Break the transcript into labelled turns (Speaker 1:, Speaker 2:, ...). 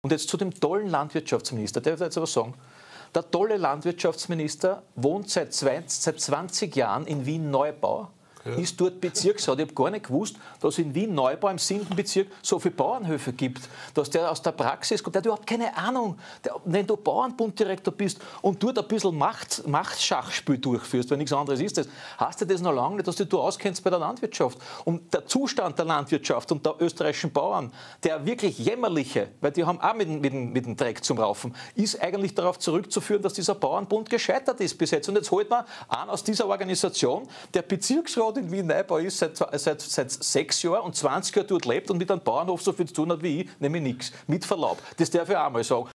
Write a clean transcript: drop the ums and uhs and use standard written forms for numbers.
Speaker 1: Und jetzt zu dem tollen Landwirtschaftsminister, der wird jetzt aber sagen, der tolle Landwirtschaftsminister wohnt seit 20 Jahren in Wien-Neubau, ist dort Bezirksrat. Ich habe gar nicht gewusst, dass es in Wien-Neubau im 7. Bezirk so viele Bauernhöfe gibt, dass der aus der Praxis kommt. Der hat überhaupt keine Ahnung. Wenn du Bauernbunddirektor bist und dort ein bisschen Machtschachspiel durchführst, wenn nichts anderes ist, das heißt ja das noch lange nicht, dass du dich auskennst bei der Landwirtschaft. Und der Zustand der Landwirtschaft und der österreichischen Bauern, der wirklich jämmerliche, weil die haben auch mit dem Dreck zum Raufen, ist eigentlich darauf zurückzuführen, dass dieser Bauernbund gescheitert ist bis jetzt. Und jetzt holt man einen aus dieser Organisation, der Bezirksrat in Wien-Neubau ist seit 6 Jahren und 20 Jahren dort lebt und mit einem Bauernhof so viel zu tun hat wie ich, nämlich nichts. Mit Verlaub. Das darf ich auch mal sagen.